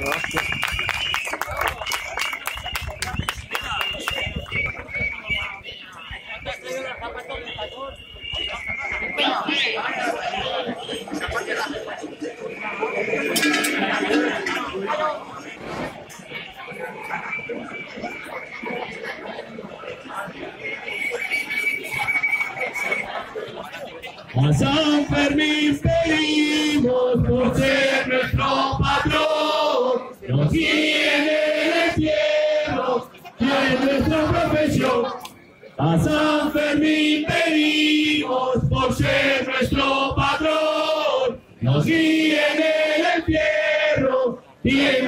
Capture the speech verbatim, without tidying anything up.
A San Fermín pedimos por ser nuestro patrón, nos guíe en el encierro y en nuestra profesión. A San Fermín pedimos por ser nuestro patrón, nos guíe en el encierro y en